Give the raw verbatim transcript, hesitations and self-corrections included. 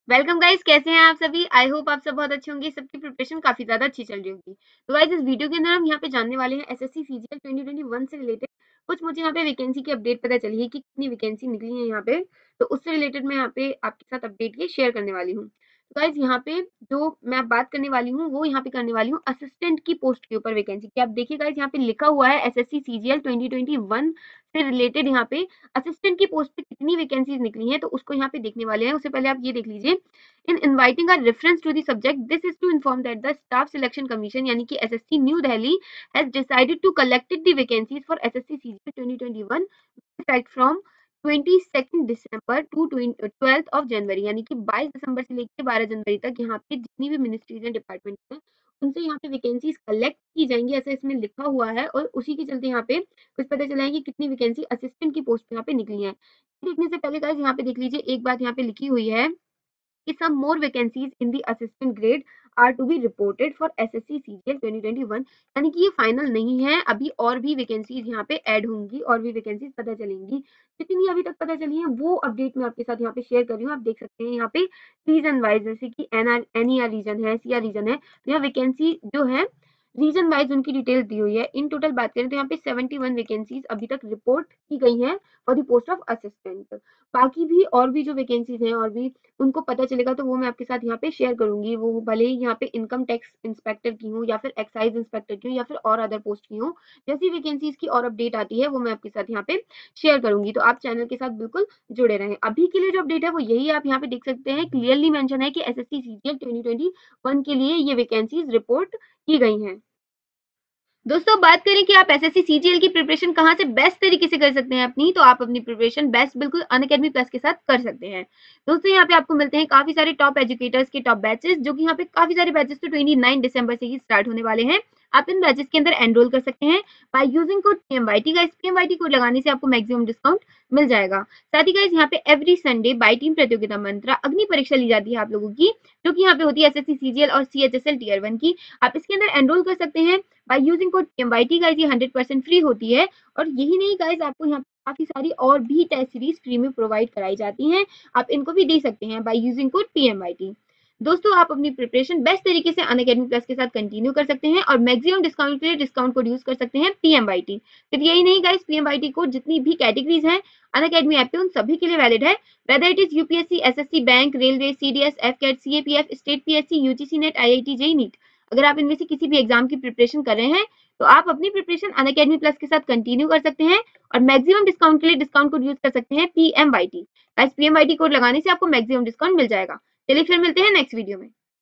Welcome guys, कैसे हैं आप सभी। आई होप आप सब बहुत अच्छे होंगे। सबकी प्रिपरेशन काफी ज्यादा अच्छी चल रही होगी। तो गाइस, इस वीडियो के अंदर हम यहाँ पे जानने वाले हैं SSC CGL twenty twenty one से रिलेटेड कुछ मुझे यहाँ पे वैकेंसी की अपडेट पता चली है कि कितनी वैकेंसी निकली है यहाँ पे। तो उससे रिलेटेड मैं यहाँ पे आपके साथ अपडेट ये शेयर करने वाली हूँ। तो गाइस, यहाँ पे जो मैं बात करने वाली हूँ वो यहाँ पे करने वाली हूँ असिस्टेंट की पोस्ट के ऊपर वैकेंसी की। आप देखिए गाइस, यहाँ पे लिखा हुआ है SSC CGL twenty twenty one से रिलेटेड यहाँ पे असिस्टेंट की पोस्ट पे कितनी वैकेंसीज निकली हैं, तो उसको यहाँ पे देखने वाले हैं। उससे पहले आप ये देख लीजिए, in inviting a reference to the subject, this is to inform that the staff selection commission यानी कि S S C New Delhi has decided to collected the vacancies for S S C C G L twenty twenty-one effect from twenty-second December to twelfth of January, यानी कि बाईस दिसंबर से लेकर बारह जनवरी तक यहाँ पे जितनी भी मिनिस्ट्रीज एंड डिपार्टमेंट हैं उनसे यहाँ पे वैकेंसीज कलेक्ट की जाएंगी, ऐसा इसमें लिखा हुआ है। और उसी के चलते यहाँ पे कुछ पता चला है कि कितनी वैकेंसी असिस्टेंट की पोस्ट पे यहाँ पे निकली है। देखने से पहले गाइस, यहाँ पे देख लीजिए, एक बात यहाँ पे लिखी हुई है कि some more vacancies in the assistant grade are to be reported for S S C C G L twenty twenty-one, यानी कि ये फाइनल नहीं है, अभी और भी वैकेंसीज यहाँ पे ऐड होंगी और भी वैकेंसीज पता चलेंगी। जितनी अभी तक पता चली है वो अपडेट मैं आपके साथ यहाँ पे शेयर कर रही हूँ। आप देख सकते हैं यहाँ पे रीजन वाइज, जैसे कि एनआर एनईआर रीजन है, सीआर रीजन है, तो यहाँ वैकेंसी जो है रीजन वाइज उनकी डिटेल दी हुई है। इन टोटल बात करें तो यहाँ पे इकहत्तर वैकेंसीज अभी तक रिपोर्ट की गई हैं for the post of assistant. बाकी भी और भी जो वैकेंसीज हैं और भी उनको पता चलेगा तो वो मैं आपके साथ यहाँ पे शेयर करूंगी। वो भले ही यहाँ पे इनकम टैक्स इंस्पेक्टर की हो या फिर एक्साइज इंस्पेक्टर की हो या फिर और अदर पोस्ट की हो, जैसी वैकेंसीज की और अपडेट आती है वो मैं आपके साथ यहाँ पे शेयर करूंगी। तो आप चैनल के साथ बिल्कुल जुड़े रहें। अभी के लिए जो अपडेट है वो यही, आप यहाँ पे देख सकते हैं क्लियरली मेंशन है कि SSC CGL twenty twenty one के लिए ये वैकेंसीज रिपोर्ट की गई हैं। दोस्तों, बात करें कि आप एसएससी सीजीएल की प्रिपरेशन कहाँ से बेस्ट तरीके से कर सकते हैं अपनी, तो आप अपनी प्रिपरेशन बेस्ट बिल्कुल अनअकैडमी प्लस के साथ कर सकते हैं। दोस्तों, यहाँ पे आपको मिलते हैं काफी सारे टॉप एजुकेटर्स के टॉप बैचेस, जो कि यहाँ पे काफी सारे बैचेस तो उनतीस दिसंबर से ही स्टार्ट होने वाले हैं। आप इन बैचेस के अंदर एनरोल कर सकते हैं by using code PMYT. Guys, PMYT code लगाने से आपको मैक्सिमम डिस्काउंट मिल जाएगा। साथ ही गाइस, यहाँ पे एवरी संडे बाय टीम प्रतियोगिता मंत्रा अग्नि परीक्षा ली जाती है आप लोगों की, जो कि यहाँ पे होती है एसएससी सीजीएल और सीएचएसएल टीयर वन की। आप इसके अंदर एनरोल कर सकते हैं by using code PMYT. Guys, ये हंड्रेड परसेंट फ्री होती है। और यही नहीं गाइस, आपको यहाँ काफी सारी और भी टेस्ट सीरीज फ्री में प्रोवाइड कराई जाती हैं। आप इनको भी दे सकते हैं बाय यूजिंग कोड पीएमवाईटी। दोस्तों, आप अपनी प्रिपरेशन बेस्ट तरीके से अनअकैडमी प्लस के साथ कंटिन्यू कर सकते हैं और मैक्सिमम डिस्काउंट के लिए डिस्काउंट कोड यूज कर सकते हैं पीएमवाईटी। सिर्फ यही नहीं गाइस, पीएमवाईटी कोड जितनी भी कैटेगरीज हैं अनअकैडमी ऐप पे उन सभी के लिए वैलिड है, whether it is UPSC, SSC, bank, railway, CDS, AFCAT, CAPF, state PSC, UGC NET, IIT, JEE NEET. अगर आप इनमें से किसी भी एग्जाम की प्रिपरेशन कर रहे हैं तो आप अपनी प्रिपरेशन अनअकैडमी प्लस के साथ कंटिन्यू कर सकते हैं और मैक्सिमम डिस्काउंट के लिए डिस्काउंट कोड यूज कर सकते हैं पीएमवाईटी। गाइस, पीएमवाईटी कोड लगाने से आपको मैक्सिमम डिस्काउंट मिल जाएगा। चलिए फिर मिलते हैं नेक्स्ट वीडियो में।